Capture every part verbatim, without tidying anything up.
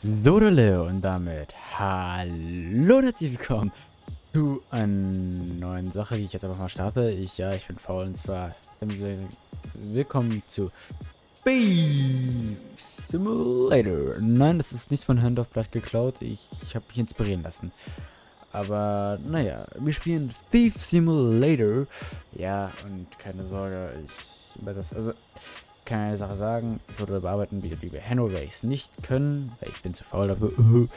So, Leo, und damit hallo und herzlich willkommen zu einer neuen Sache, die ich jetzt einfach mal starte. Ich, ja, ich bin faul und zwar willkommen zu Beef Simulator. Nein, das ist nicht von Hand of Blood geklaut. Ich, ich habe mich inspirieren lassen. Aber, naja, wir spielen Thief Simulator. Ja, und keine Sorge, ich über das, also... kann eine Sache sagen, es wurde bearbeiten, wie liebe Hanoways nicht können, weil ich bin zu faul dafür.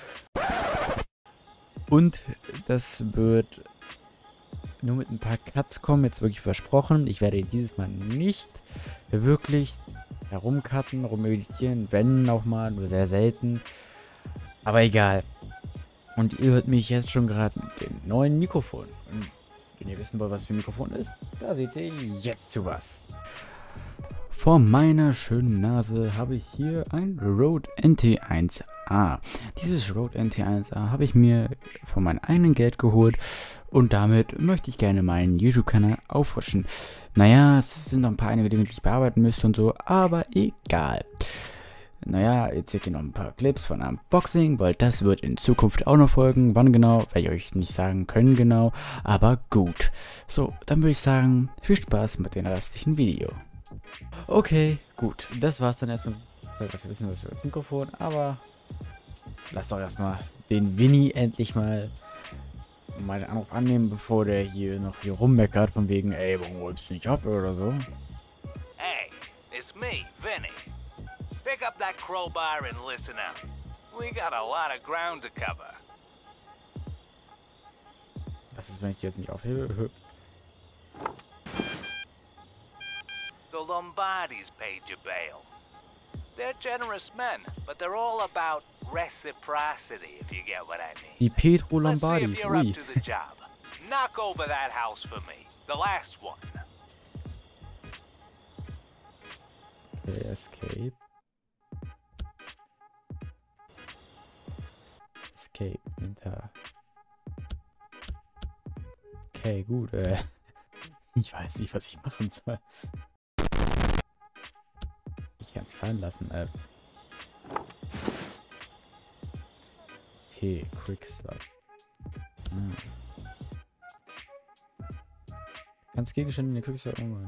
Und das wird nur mit ein paar Cuts kommen, jetzt wirklich versprochen. Ich werde dieses Mal nicht wirklich herumcutten, rumeditieren, wenn auch mal, nur sehr selten. Aber egal. Und ihr hört mich jetzt schon gerade mit dem neuen Mikrofon. Und wenn ihr wissen wollt, was für ein Mikrofon ist, da seht ihr jetzt zu was. Vor meiner schönen Nase habe ich hier ein Rode N T eins A. Dieses Rode N T eins A habe ich mir von meinem eigenen Geld geholt und damit möchte ich gerne meinen YouTube-Kanal auffrischen. Naja, es sind noch ein paar einige Dinge, die ich bearbeiten müsste und so, aber egal. Naja, jetzt seht ihr noch ein paar Clips von Unboxing, weil das wird in Zukunft auch noch folgen. Wann genau, werde ich euch nicht sagen können genau, aber gut. So, dann würde ich sagen, viel Spaß mit dem restlichen Video. Okay, gut. Das war's dann erstmal, was wir wissen, was für das Mikrofon. Aber lasst doch erstmal den Winnie endlich mal mal den Anruf annehmen, bevor der hier noch hier rummeckert von wegen, ey, warum holst du nicht ab oder so. Hey, it's me, Vinny. Pick up that crowbar and listen up. We got a lot of ground to cover. Was ist, wenn ich jetzt nicht aufhebe? The Lombardis paid your bail. They're generous men, but they're all about reciprocity, if you get what I mean. Die Petro Let's see Lombardis, if you're ui. up to the job. Knock over that house for me. The last one. Okay, Escape. Escape, hinter. Okay, gut, äh. Ich weiß nicht, was ich machen soll. Ich kann es fallen lassen, äh. T, Quick Slot. Hm. Kannst Gegenstände in den Quick Slot umholen.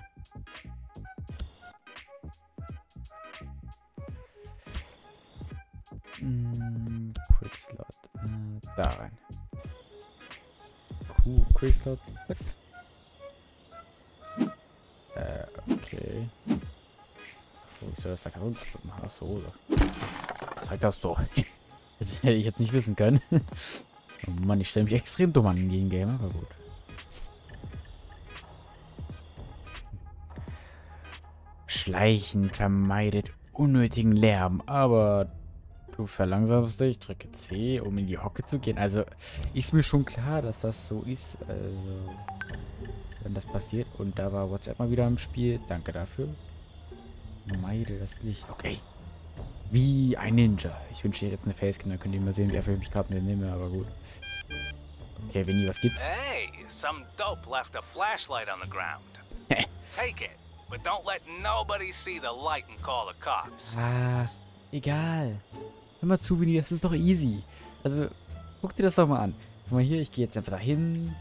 Hm, Quick Slot. Äh, da rein. Cool, Quick Slot. Zack. Äh, okay. Achso, ich soll das da kaputt machen. Achso. Zeig das doch. Das hätte ich jetzt nicht wissen können. Oh Mann, ich stelle mich extrem dumm an in den Game, aber gut. Schleichen vermeidet unnötigen Lärm, aber du verlangsamst dich, drücke C, um in die Hocke zu gehen. Also ist mir schon klar, dass das so ist, also, wenn das passiert. Und da war WhatsApp mal wieder im Spiel. Danke dafür. Meide das Licht. Okay. Wie ein Ninja. Ich wünsche dir jetzt eine Facecam, dann könnt ihr mal sehen, wie einfach ich mich gerade nehme, aber gut. Okay, Winnie, was gibt's? Hey, some dope left a flashlight on the ground. Take it, but don't let nobody see the light and call the cops. Ah, egal. Hör mal zu, Winnie, das ist doch easy. Also, guck dir das doch mal an. Guck mal hier, ich gehe jetzt einfach dahin.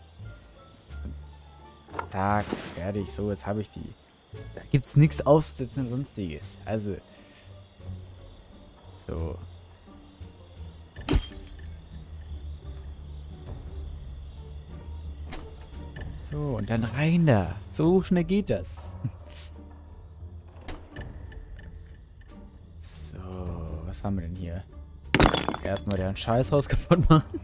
Zack, fertig. So, jetzt habe ich die. Da gibt's nichts auszusetzen und sonstiges. Also. So. So, und dann rein da. So schnell geht das. So, was haben wir denn hier? Erstmal den Scheißhaus kaputt machen.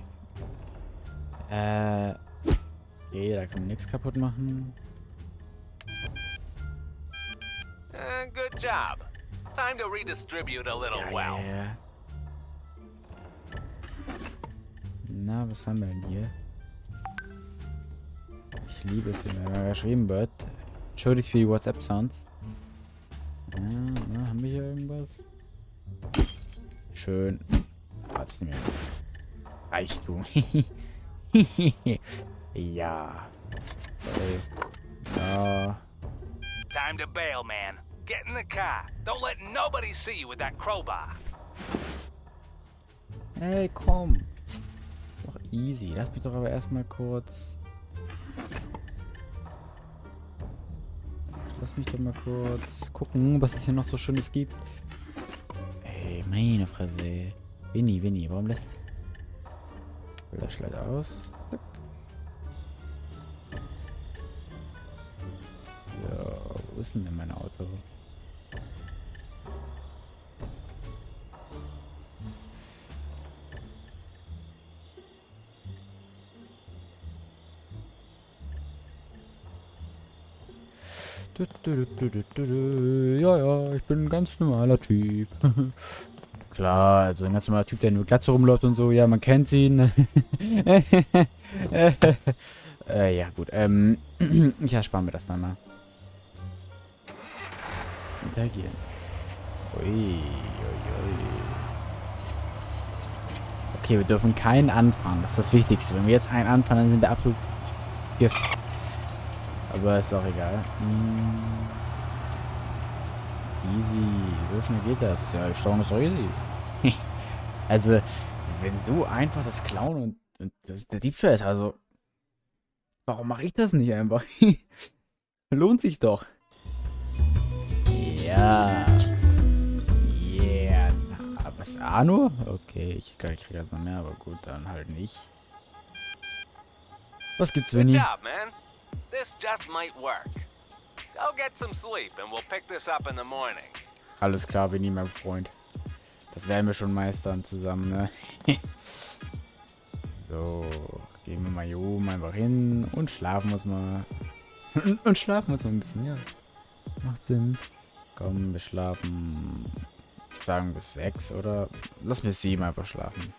Äh. Okay, da kann man nichts kaputt machen. Uh, good job. Time to redistribute a little Ja, wealth. ja, ja. Na, was haben wir denn hier? Ich liebe es, wenn mir geschrieben wird. Entschuldigt für die WhatsApp-Sounds. Ja, na, haben wir hier irgendwas? Schön. Ah, das ist nicht mehr. Reichtum. Ja. Okay. Ja. Time to bail, man. Get in the car. Don't let nobody see you with that crowbar. Hey, komm. Doch easy. Lass mich doch aber erstmal kurz... Lass mich doch mal kurz gucken, was es hier noch so Schönes gibt. Ey, meine Fresse. Winnie, Winnie, warum lässt... Flashlight aus. Zack. Ja, wo ist denn mein Auto? Ja, ja, ich bin ein ganz normaler Typ. Klar, also ein ganz normaler Typ, der nur Glatze rumläuft und so. Ja, man kennt ihn. äh, ja, gut. Ähm, ich erspare mir das dann mal. Interagieren. Ui, ui, ui. Okay, wir dürfen keinen anfangen. Das ist das Wichtigste. Wenn wir jetzt einen anfangen, dann sind wir absolut Gift. Aber ist auch egal. Hm. Easy. So schnell geht das. Ja, die Steuerung ist doch easy. Also, wenn du einfach das Klauen und, und das, der Diebstahl ist, also... Warum mache ich das nicht einfach? Lohnt sich doch. Ja. Yeah. Na, was? Arno? Okay, ich glaube, ich kriege jetzt noch mehr, aber gut, dann halt nicht. Was gibt's, Winnie? Good job, man. This just might work. Go get some sleep and we'll pick this up in the morning. Alles klar, Winnie, mein Freund. Das werden wir schon meistern zusammen, ne? So, gehen wir mal hier oben einfach hin und schlafen muss mal. Und schlafen muss mal ein bisschen, ja. Macht Sinn. Komm, wir schlafen. Ich sagen bis sechs oder lass bis sieben einfach schlafen.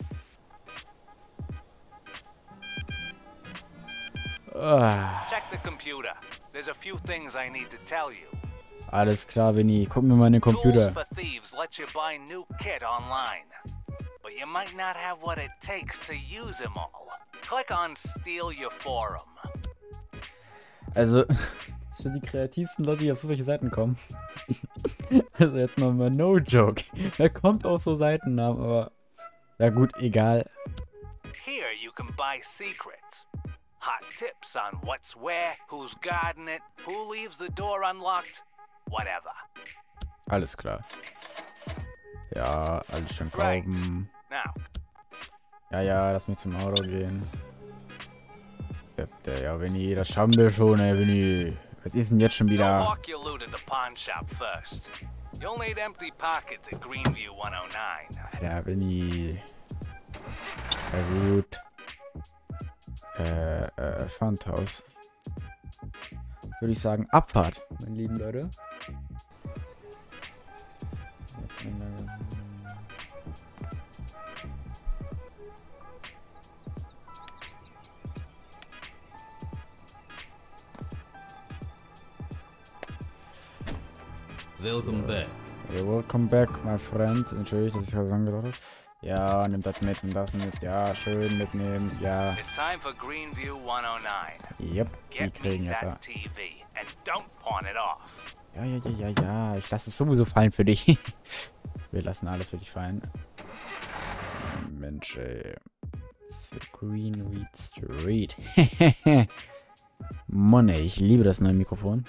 Ah. Check the computer. There's a few things I need to tell you. Alles klar, Winnie. Guck mir mal in den Computer. Tools for Thieves let you buy new kit online. But you might not have what it takes to use them all. Click on Steal Your Forum. Also, das sind die kreativsten Leute, die auf solche Seiten kommen. Also jetzt nochmal no joke. Da kommt auch so Seitennamen, aber... Ja gut, egal. Here you can buy secrets. Hot tips on what's where, who's guarding it, who leaves the door unlocked, whatever. Alles klar. Ja, alles schön Right. kaufen. Now, Ja, ja, lass mich zum Auto gehen. Ja, Winnie, das schaffen wir schon, ey, Winnie. Was ist denn jetzt schon go wieder? hawk your loot at the pawn shop first. You'll need empty pockets at Greenview one oh nine. Alter, Winnie. Ja, gut. Äh, äh, Pfandhaus. Würde ich sagen, Abfahrt, meine lieben Leute. Welcome back. Yeah, welcome back, my friend. Entschuldigung, dass ich das angedeutet habe. Ja, nimm das mit, nimm das mit. Ja, schön mitnehmen. Ja. It's time for Greenview one oh nine. Yep, die Get kriegen me jetzt. that T V and don't pawn it off. Ja, ja, ja, ja, ja. Ich lasse es sowieso fallen für dich. Wir lassen alles für dich fallen. Mensch, ey. Greenweed Street. Mann, ey, ich liebe das neue Mikrofon.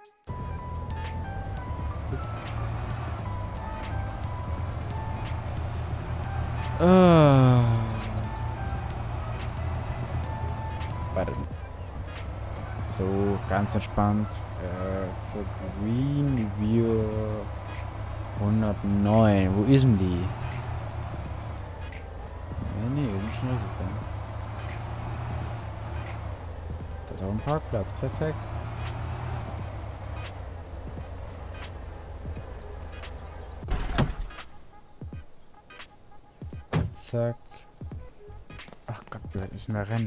Ah. Warte. So, ganz entspannt. Äh, zur Greenview hundertneun. Wo ist denn die? Nee, nee, ist schon richtig. Das ist auch ein Parkplatz. Perfekt. Zack. Ach Gott, die wird nicht mehr rennen.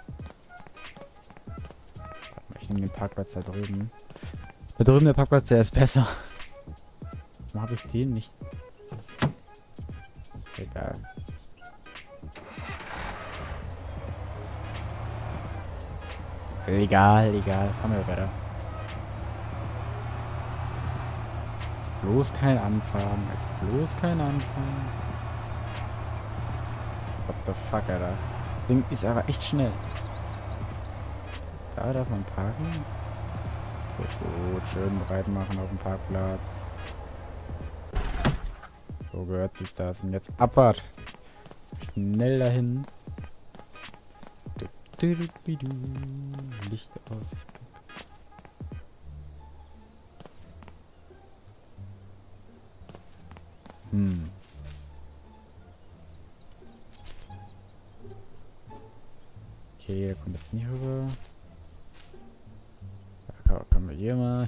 Ich nehme den Parkplatz da drüben. Da drüben der Parkplatz, der ist besser. Warum habe ich den nicht? Das ist egal. Egal, egal. Fahren wir weiter. Jetzt bloß kein Anfahren. Jetzt bloß kein Anfahren. the fuck, Alter. Das Ding ist aber echt schnell. Da darf man parken. Gut, gut. Schön bereit machen auf dem Parkplatz. So gehört sich das. Und jetzt Abfahrt. Schnell dahin. Licht aus. Hm. Okay, der kommt jetzt nicht rüber. Da können wir hier mal.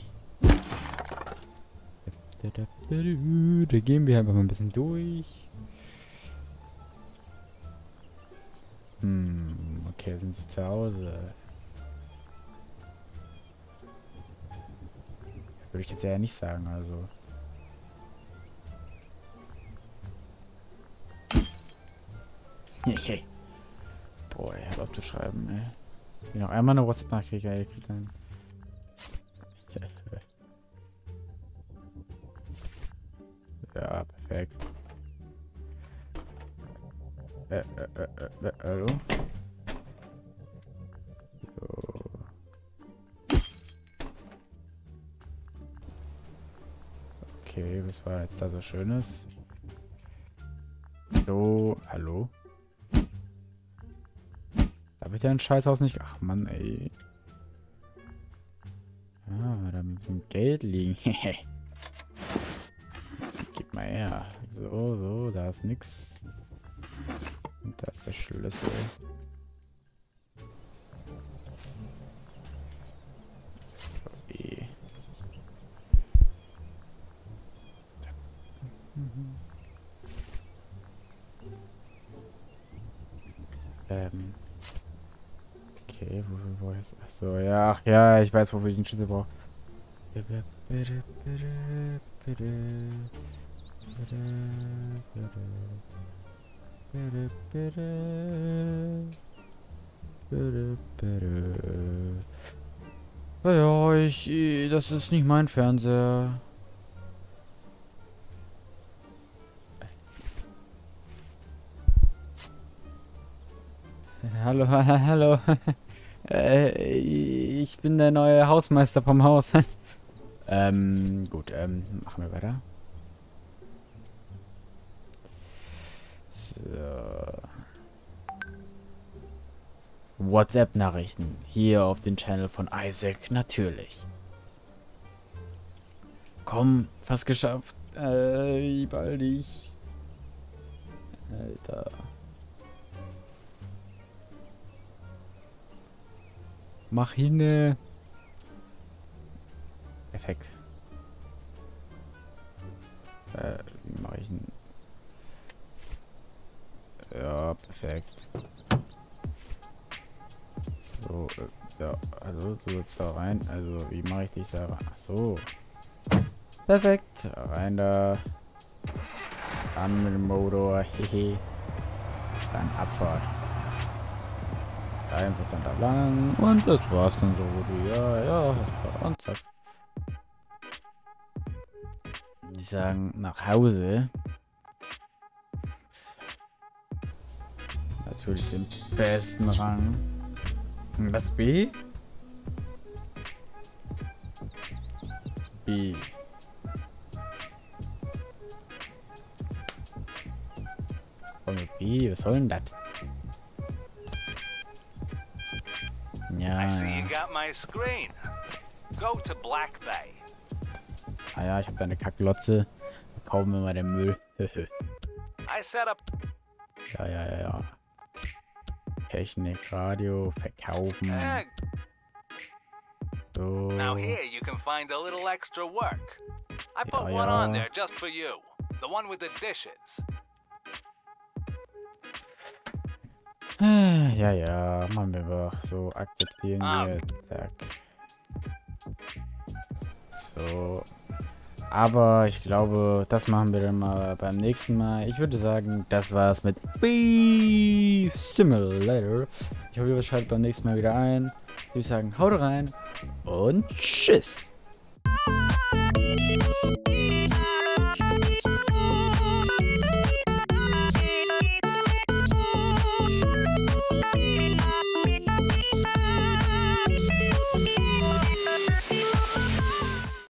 Da gehen wir einfach mal ein bisschen durch. Hm, okay, sind sie zu Hause? Würde ich jetzt eher nicht sagen, also. Boah, ich hab abzuschreiben, ey. Wenn ich noch einmal eine WhatsApp-Nachricht kriege, ey, dann. Ja, perfekt. Äh, äh, äh, äh, hallo? So. Okay, was war jetzt da so Schönes? So, hallo? Darf ich dein Scheißhaus nicht... Ach Mann, ey. Ah, da ein bisschen Geld liegen. Gib mal her. So, so, da ist nix. Und da ist der Schlüssel. Okay. Mhm. Ähm. Okay, wo, wo ist... Achso, ja, ach ja, ich weiß, wofür ich den Schlüssel brauche. Bitte, bitte, bitte, bitte. Bitte, bitte. Bitte, bitte. Bitte, bitte. Ja, ich... Das ist nicht mein Fernseher. Hallo, hallo. äh, ich bin der neue Hausmeister vom Haus. ähm, gut, ähm, machen wir weiter. So. WhatsApp-Nachrichten. Hier auf den Channel von Isaac, natürlich. Komm, fast geschafft. Äh, bald ich. Alter. Mach hin. Perfekt. Äh, wie mache ich denn? Ja, perfekt. So, äh, ja, also du jetzt da rein. Also, wie mache ich dich da rein? Ach so. Perfekt. Rein da. An mit dem Motor. Hehe. Dann Abfahrt. Einfach dann da lang. Und das war's dann so, Rudi. Ja, ja. Und zack. Ich sagen, nach Hause. Natürlich den besten Rang. Was B? B. Komm mit B, was soll denn das? Ja. I see you got my screen. Go to Black Bay. Ah ja, ich habe da eine Kacklotze. Kaufen wir mal den Müll. I set up. Ja, ja, ja, ja. Technik, Radio, verkaufen. So. Now here you can find a little extra work. I put Ja, one ja. on there just for you. The one with the dishes. Ja, ja, machen wir doch. So, akzeptieren Ah. wir. Zack. So. Aber ich glaube, das machen wir dann mal beim nächsten Mal. Ich würde sagen, das war's mit Beef Simulator. Ich hoffe, ihr schaltet beim nächsten Mal wieder ein. Ich würde sagen, haut rein und tschüss.